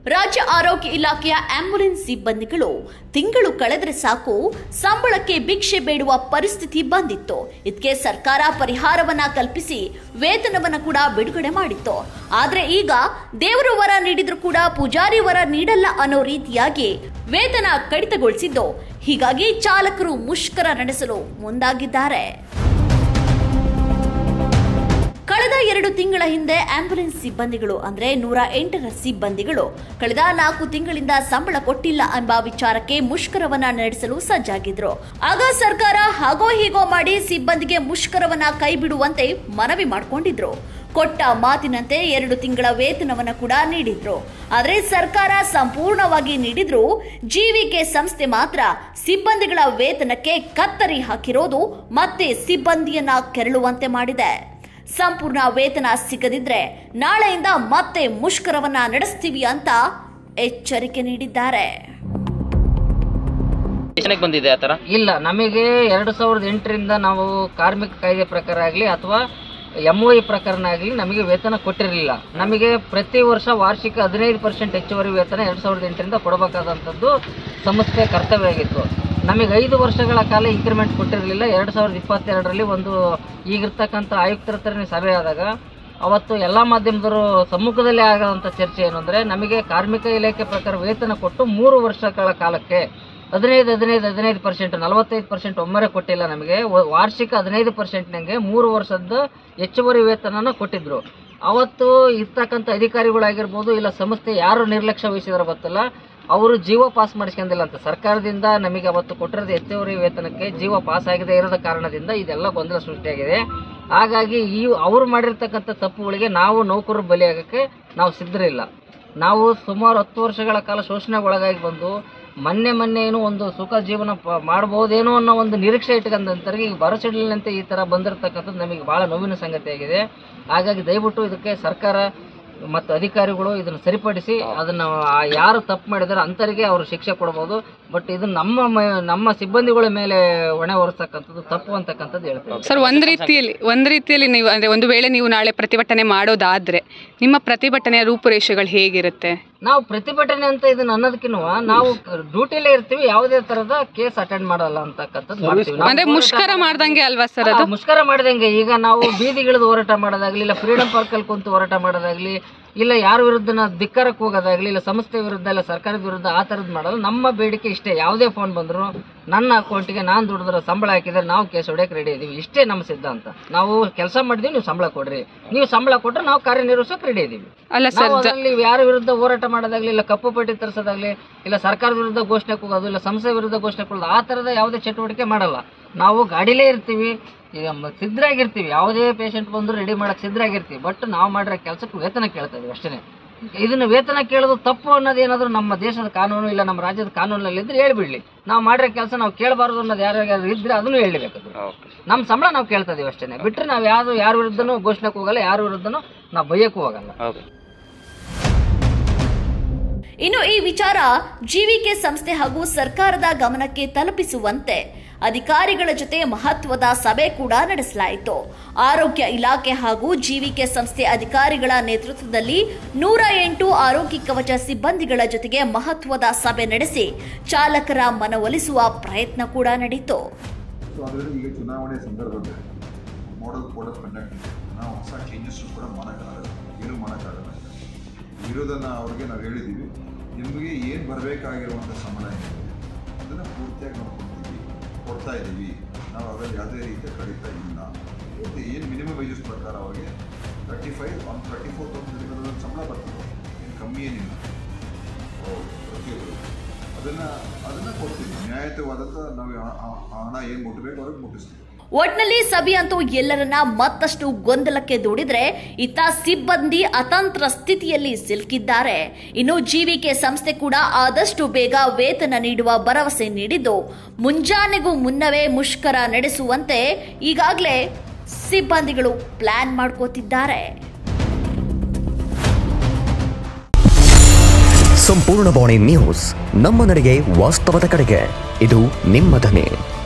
ರಾಜ್ಯ ಆರೋಗ್ಯ ಇಲಾಖೆಯ ಆಂಬ್ಯುಲೆನ್ಸ್ ಸಿಬ್ಬಂದಿಗಳು ತಿಂಗಳು ಕಳೆದರೆ ಸಾಕು ಸಂಬಳಕ್ಕೆ ಭಿಕ್ಷೆ ಬೇಡುವ ಪರಿಸ್ಥಿತಿ ಬಂದಿತ್ತು. ಇದಕ್ಕೆ ಸರ್ಕಾರ ಪರಿಹಾರವನ್ನ ಕಲ್ಪಿಸಿ ವೇತನವನ್ನ ಕೂಡ ಬಿಡುಗಡೆ ಮಾಡಿತ್ತು. ಆದ್ರೆ ಈಗ ದೇವರು ವರ ನೀಡಿದ್ರು ಕೂಡ ಪೂಜಾರಿ ವರ ನೀಡಲ್ಲ ಅನ್ನೋ ರೀತಿಯಾಗಿ ವೇತನ ಕಡಿತಗೊಳಿಸಿದ್ದು, ಹೀಗಾಗಿ ಚಾಲಕರು ಮುಷ್ಕರ ನಡೆಸಲು ಮುಂದಾಗಿದ್ದಾರೆ. ಕಳೆದ 2 ತಿಂಗಳ ಹಿಂದೆ ಆಂಬ್ಯುಲೆನ್ಸ್ ಸಿಬ್ಬಂದಿಗಳು ಅಂದ್ರೆ 108ರ ಸಿಬ್ಬಂದಿಗಳು ಕಳೆದ 4 ತಿಂಗಳಿಂದ ಸಂಬಳ ಕೊಟ್ಟಿಲ್ಲ ಎಂಬ ವಿಚಾರಕ್ಕೆ ಮುಷ್ಕರವನ್ನ ನಡೆಸಲು ಸಜ್ಜಾಗಿದ್ರು. ಆಗ ಸರ್ಕಾರ ಹಾಗೋ ಹೀಗೋ ಮಾಡಿ ಸಿಬ್ಬಂದಿಗೆ ಮುಷ್ಕರವನ್ನ ಕೈಬಿಡುವಂತೆ ಮನವಿ ಮಾಡಿಕೊಂಡಿದ್ರು. ಕೊಟ್ಟ ಮಾತಿನಂತೆ 2 ತಿಂಗಳ ವೇತನವನ್ನ ಕೂಡ ನೀಡಿದ್ರು. ಆದರೆ ಸರ್ಕಾರ ಸಂಪೂರ್ಣವಾಗಿ ನೀಡಿದ್ರು, ಜೀವಿಕೆ ಸಂಸ್ಥೆ ಮಾತ್ರ ಸಿಬ್ಬಂದಿಗಳ ವೇತನಕ್ಕೆ ಕತ್ತರಿ ಹಾಕಿರೋದು ಮತ್ತೆ ಸಿಬ್ಬಂದಿಯನ್ನ ಕೆರಳುವಂತೆ ಮಾಡಿದೆ. ಸಂಪೂರ್ಣ ವೇತನ ಸಿಗದಿದ್ರೆ ನಾಳೆಯಿಂದ ಮತ್ತೆ ಮುಷ್ಕರವನ್ನ ನಡೆಸ್ತೀವಿ ಅಂತ ಎಚ್ಚರಿಕೆ ನೀಡಿದ್ದಾರೆ. ಬಂದಿದೆ ಆತರ ಇಲ್ಲ, ನಮಗೆ 2008ರಿಂದ ನಾವು ಕಾರ್ಮಿಕ ಕಾಯ್ದೆ ಪ್ರಕಾರ ಆಗಲಿ ಅಥವಾ MOI ಪ್ರಕರಣ ಆಗಲಿ ನಮಗೆ ವೇತನ ಕೊಟ್ಟಿರಲಿಲ್ಲ. ನಮಗೆ ಪ್ರತಿ ವರ್ಷ ವಾರ್ಷಿಕ 15% ಹೆಚ್ಚುವರಿ ವೇತನ 2008ರಿಂದ ಕೊಡಬೇಕಾದಂಥದ್ದು ಸಂಸ್ಥೆ ಕರ್ತವ್ಯ ಆಗಿತ್ತು. ನಮಗೆ 5 ವರ್ಷಗಳ ಕಾಲ ಇಂಕ್ರಿಮೆಂಟ್ ಕೊಟ್ಟಿರಲಿಲ್ಲ. 2022ರಲ್ಲಿ ಒಂದು ಈಗಿರ್ತಕ್ಕಂಥ ಆಯುಕ್ತರ ಥರ ಸಭೆ ಆದಾಗ ಅವತ್ತು ಎಲ್ಲ ಮಾಧ್ಯಮದವರು ಸಮ್ಮುಖದಲ್ಲೇ ಆಗೋಂಥ ಚರ್ಚೆ ಏನು ಅಂದರೆ, ನಮಗೆ ಕಾರ್ಮಿಕ ಇಲಾಖೆ ಪ್ರಕಾರ ವೇತನ ಕೊಟ್ಟು 3 ವರ್ಷಗಳ ಕಾಲಕ್ಕೆ 15% 45% ಒಮ್ಮರೆ ಕೊಟ್ಟಿಲ್ಲ. ನಮಗೆ ವಾರ್ಷಿಕ 15%ನಂಗೆ 3 ವರ್ಷದ ಹೆಚ್ಚುವರಿ ವೇತನನ ಕೊಟ್ಟಿದ್ರು. ಅವತ್ತು ಇರ್ತಕ್ಕಂಥ ಅಧಿಕಾರಿಗಳಾಗಿರ್ಬೋದು ಇಲ್ಲ ಸಂಸ್ಥೆ ಯಾರು ನಿರ್ಲಕ್ಷ್ಯ ವಹಿಸಿದಾರೋ ಗೊತ್ತಿಲ್ಲ, ಅವರು ಜೀವ ಪಾಸ್ ಮಾಡಿಸ್ಕೊಂಡಿಲ್ಲ ಅಂತ ಸರ್ಕಾರದಿಂದ ನಮಗೆ ಅವತ್ತು ಕೊಟ್ಟಿರೋದು ಹೆಚ್ಚುವರಿ ವೇತನಕ್ಕೆ ಜೀವ ಪಾಸ್ ಆಗದೆ ಇರೋದ ಕಾರಣದಿಂದ ಇದೆಲ್ಲ ಗೊಂದಲ ಸೃಷ್ಟಿಯಾಗಿದೆ. ಹಾಗಾಗಿ ಅವರು ಮಾಡಿರ್ತಕ್ಕಂಥ ತಪ್ಪುಗಳಿಗೆ ನಾವು ನೌಕರರು ಬಲಿಯಾಗಕ್ಕೆ ನಾವು ಸಿದ್ಧರಿಲ್ಲ. ನಾವು ಸುಮಾರು 10 ವರ್ಷಗಳ ಕಾಲ ಶೋಷಣೆಗೆ ಒಳಗಾಗಿ ಬಂದು ಮೊನ್ನೆ ಏನೋ ಒಂದು ಸುಖ ಜೀವನ ಮಾಡ್ಬೋದೇನೋ ಅನ್ನೋ ಒಂದು ನಿರೀಕ್ಷೆ ಇಟ್ಕೊಂಡಂತರಿಗೆ ಈಗ ಬರಸಿಡಲಿನಂತೆ ಈ ಥರ ಬಂದಿರತಕ್ಕಂಥದ್ದು ನಮಗೆ ಭಾಳ ನೋವಿನ ಸಂಗತಿಯಾಗಿದೆ. ಹಾಗಾಗಿ ದಯವಿಟ್ಟು ಇದಕ್ಕೆ ಸರ್ಕಾರ ಮತ್ತು ಅಧಿಕಾರಿಗಳು ಇದನ್ನು ಸರಿಪಡಿಸಿ ಅದನ್ನು ಯಾರು ತಪ್ಪು ಮಾಡಿದಾರೆ ಅಂಥವರಿಗೆ ಅವರು ಶಿಕ್ಷೆ ಕೊಡ್ಬೋದು. ಬಟ್ ಇದು ನಮ್ಮ ಸಿಬ್ಬಂದಿಗಳ ಮೇಲೆ ಹೊಣೆ ಹೊರಿಸ್ತಕ್ಕಂಥದ್ದು ತಪ್ಪು ಅಂತಕ್ಕಂಥದ್ದು ಹೇಳ್ತೀವಿ ಸರ್. ಒಂದು ರೀತಿಯಲ್ಲಿ ನೀವು ಅಂದರೆ ಒಂದು ವೇಳೆ ನೀವು ನಾಳೆ ಪ್ರತಿಭಟನೆ ಮಾಡೋದಾದರೆ ನಿಮ್ಮ ಪ್ರತಿಭಟನೆಯ ರೂಪುರೇಷೆಗಳು ಹೇಗಿರುತ್ತೆ? ನಾವು ಪ್ರತಿಭಟನೆ ಅಂತ ಇದನ್ನ ಅನ್ನೋದಕ್ಕಿಂತ ನಾವು ಡ್ಯೂಟಿಲೇ ಇರ್ತೀವಿ, ಯಾವುದೇ ತರದ ಕೇಸ್ ಅಟೆಂಡ್ ಮಾಡಲ್ಲ ಅಂತಕ್ಕಂಥದ್ದು ಮಾಡ್ತೀವಿ. ಅಂದ್ರೆ ಮುಷ್ಕರ ಮಾಡ್ದಂಗೆ ಅಲ್ವಾ ಸರ್? ಅದು ಮುಷ್ಕರ ಮಾಡ್ದಂಗೆ. ಈಗ ನಾವು ಬೀದಿಗಿಳಿದು ಹೋರಾಟ ಮಾಡೋದಾಗ್ಲಿ, ಇಲ್ಲ ಫ್ರೀಡಂ ಪಾರ್ಕಲ್ಲಿ ಕುಂತು ಹೋರಾಟ ಮಾಡೋದಾಗ್ಲಿ, ಇಲ್ಲ ಯಾರ ವಿರುದ್ಧ ಧಿಕ್ಕಾರಕ್ಕೆ ಹೋಗೋದಾಗ್ಲಿ, ಇಲ್ಲ ಸಂಸ್ಥೆ ವಿರುದ್ಧ ಇಲ್ಲ ಸರ್ಕಾರದ ವಿರುದ್ಧ ಆ ಥರದ್ದು ಮಾಡಲ್ಲ. ನಮ್ಮ ಬೇಡಿಕೆ ಇಷ್ಟೇ, ಯಾವುದೇ ಫೋನ್ ಬಂದ್ರು ನನ್ನ ಅಕೌಂಟಿಗೆ ನಾನು ದುಡಿದ್ರೆ ಸಂಬಳ ಹಾಕಿದ್ರೆ ನಾವು ಕೇಸ್ ಹೊಡೆಯಕ್ಕೆ ರೆಡಿ ಇದ್ದೀವಿ. ಇಷ್ಟೇ ನಮ್ಮ ಸಿದ್ಧಾಂತ. ನಾವು ಕೆಲಸ ಮಾಡಿದೀವಿ, ನೀವು ಸಂಬಳ ಕೊಡ್ರಿ, ನೀವು ಸಂಬಳ ಕೊಟ್ಟರೆ ನಾವು ಕಾರ್ಯನಿರ್ವಹಿಸೋಕೆ ರೆಡಿ ಇದ್ದೀವಿ. ಅದರಲ್ಲಿ ಯಾರ ವಿರುದ್ಧ ಹೋರಾಟ ಮಾಡೋದಾಗ್ಲಿ, ಇಲ್ಲ ಕಪ್ಪು ಪಟ್ಟಿ ತರಿಸೋದಾಗ್ಲಿ, ಇಲ್ಲ ಸರ್ಕಾರದ ವಿರುದ್ಧ ಘೋಷಣೆ ಕೂಗೋದು, ಇಲ್ಲ ಸಂಸ್ಥೆ ವಿರುದ್ಧ ಘೋಷಣೆ ಕೂಗೋದು ಆ ಥರದ ಯಾವುದೇ ಚಟುವಟಿಕೆ ಮಾಡಲ್ಲ. ನಾವು ಗಾಡಿಲೇ ಇರ್ತೀವಿ, ಈಗ ಸಿದ್ಧರಾಗಿರ್ತೀವಿ. ಯಾವುದೇ ಪೇಷಂಟ್ ಬಂದರೂ ರೆಡಿ ಮಾಡೋಕ್ಕೆ ಸಿದ್ಧರಾಗಿರ್ತೀವಿ. ಬಟ್ ನಾವು ಮಾಡಿರೋ ಕೆಲಸಕ್ಕೆ ವೇತನ ಕೇಳ್ತಾ ಇದೀವಿ ಅಷ್ಟೇ. ಇದನ್ನು ವೇತನ ಕೇಳೋದು ತಪ್ಪು ಅನ್ನೋದು ಏನಾದರೂ ನಮ್ಮ ದೇಶದ ಕಾನೂನು ಇಲ್ಲ ನಮ್ಮ ರಾಜ್ಯದ ಕಾನೂನಲ್ಲಿ ಇದ್ರೆ ಹೇಳ್ಬಿಡ್ಲಿ. ನಾವು ಮಾಡಿರೋ ಕೆಲಸ ನಾವು ಕೇಳಬಾರ್ದು ಅನ್ನೋದು ಯಾರ್ಯಾರು ಇದ್ರೆ ಅದನ್ನು ಹೇಳಬೇಕು. ನಮ್ಮ ಸಂಬಳ ನಾವು ಕೇಳ್ತಾ ಇದೀವಿ ಅಷ್ಟೇ. ಬಿಟ್ಟರೆ ನಾವು ಯಾರ ವಿರುದ್ಧನೂ ಘೋಷಣೆಗೆ ಹೋಗಲ್ಲ, ಯಾರ ವಿರುದ್ಧನೂ ನಾವು ಬೈಯಕ್ಕೂ ಹೋಗಲ್ಲ. ಇನ್ನು ಈ ವಿಚಾರ ಜೀವಿಕೆ ಸಂಸ್ಥೆ ಹಾಗೂ ಸರ್ಕಾರದ ಗಮನಕ್ಕೆ ತಲುಪಿಸುವಂತೆ ಅಧಿಕಾರಿಗಳ ಜೊತೆ ಮಹತ್ವದ ಸಭೆ ಕೂಡ ನಡೆಸಲಾಯಿತು. ಆರೋಗ್ಯ ಇಲಾಖೆ ಹಾಗೂ ಜೀವಿಕೆ ಸಂಸ್ಥೆ ಅಧಿಕಾರಿಗಳ ನೇತೃತ್ವದಲ್ಲಿ 108 ಆರೋಗ್ಯ ಕವಚ ಸಿಬ್ಬಂದಿಗಳ ಜೊತೆಗೆ ಮಹತ್ವದ ಸಭೆ ನಡೆಸಿ ಚಾಲಕರ ಮನವೊಲಿಸುವ ಪ್ರಯತ್ನ ಕೂಡ ನಡೆಯಿತು. ಈಗ ಚುನಾವಣೆ ಸಂದರ್ಭದಲ್ಲಿ ಮಾಡಲ್ ಕೋಡ್ ಆಫ್ ಕಂಡಕ್ಟ್ ನಾವು ಹೊಸ ಚೇಂಜಸ್ ಕೂಡ ಏನು ಮಾಡೋಕ್ಕಾಗಲ್ಲ. ಇರೋದನ್ನು ಅವ್ರಿಗೆ ನಾವು ಹೇಳಿದ್ದೀವಿ, ನಿಮಗೆ ಏನು ಬರಬೇಕಾಗಿರುವಂಥ ಸಂಬಳ ಏನಿದೆ ಅದನ್ನು ಪೂರ್ತಿಯಾಗಿ ನಾವು ಕೊಡ್ತಾ ಇದ್ದೀವಿ. ನಾವು ಅವರಲ್ಲಿ ಯಾವುದೇ ರೀತಿಯ ಕಡಿತ ಇಲ್ಲ. ಏನು ಮಿನಿಮಮ್ ವೇಜಸ್ ಪ್ರಕಾರ ಅವ್ರಿಗೆ 34,000 ಸಂಬಳ ಬರ್ತದೆ, ಏನು ಕಮ್ಮಿ ಏನಿಲ್ಲ. ಪ್ರತಿಯೊಬ್ಬರು ಅದನ್ನು ಕೊಡ್ತೀವಿ. ನ್ಯಾಯಯುತವಾದಂಥ ನಾವು ಹಣ ಏನು ಮುಟ್ಟಬೇಕು ಅವ್ರಿಗೆ ಮುಟ್ಟಿಸ್ತೀವಿ. ಒಟ್ನಲ್ಲಿ ಸಭೆಯಂತೂ ಎಲ್ಲರನ್ನ ಮತ್ತಷ್ಟು ಗೊಂದಲಕ್ಕೆ ದೂಡಿದ್ರೆ ಇತ್ತ ಸಿಬ್ಬಂದಿ ಅತಂತ್ರ ಸ್ಥಿತಿಯಲ್ಲಿ ಸಿಲುಕಿದ್ದಾರೆ. ಇನ್ನು ಜೀವಿಕೆ ಸಂಸ್ಥೆ ಕೂಡ ಆದಷ್ಟು ಬೇಗ ವೇತನ ನೀಡುವ ಭರವಸೆ ನೀಡಿದ್ದು ಮುಂಜಾನೆಗೂ ಮುನ್ನವೇ ಮುಷ್ಕರ ನಡೆಸುವಂತೆ ಈಗಾಗಲೇ ಸಿಬ್ಬಂದಿಗಳು ಪ್ಲಾನ್ ಮಾಡ್ಕೋತಿದ್ದಾರೆ. ಸಂಪೂರ್ಣ ಬಾಣಿ ನ್ಯೂಸ್, ನಮ್ಮ ನಡೆಗೆ ವಾಸ್ತವದ ಕಡೆಗೆ. ಇದು ನಿಮ್ಮ ಧ್ವನಿ.